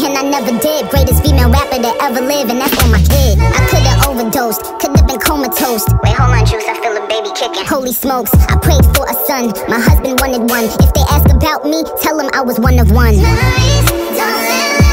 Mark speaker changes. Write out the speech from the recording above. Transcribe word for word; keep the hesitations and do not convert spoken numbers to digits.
Speaker 1: and I never did. Greatest female rapper to ever live, and that's on my kid. I could've overdosed, could've been comatose. Wait, hold on, Juice, I feel a baby kicking. Holy smokes, I prayed for a son, my husband wanted one. If they ask about me, tell them I was one of one. Memories don't live.